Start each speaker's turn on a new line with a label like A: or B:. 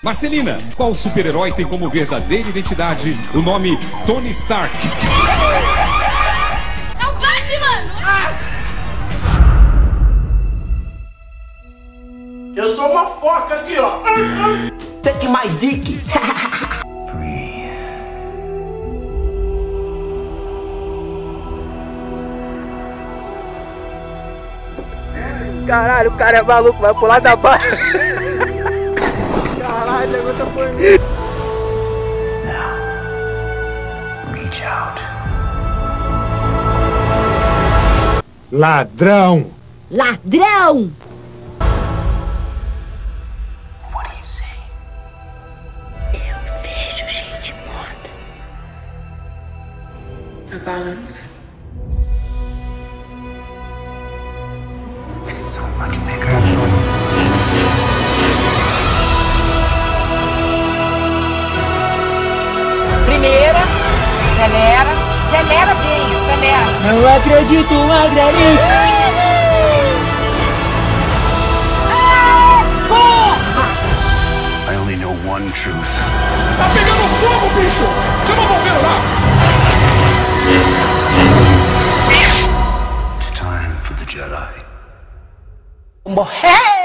A: Marcelina, qual super-herói tem como verdadeira identidade o nome Tony Stark?
B: É o Batman!
C: Eu sou uma foca aqui, ó.
D: Take my dick.
E: Caralho, o cara é maluco, vai pular da baixa. Caralho, pergunta por mim.
D: Now, reach out.
F: Ladrão!
G: Ladrão!
D: What do you see?
G: Eu vejo gente morta.
B: A balance.
D: It's so much bigger.
H: Primeira, acelera, acelera bem, acelera.
E: Não acredito, Magrelinho.
D: I only know one truth.
A: Tá pegando fogo, bicho! Chama o bombeiro lá!
D: It's time for the Jedi.
E: Morrer!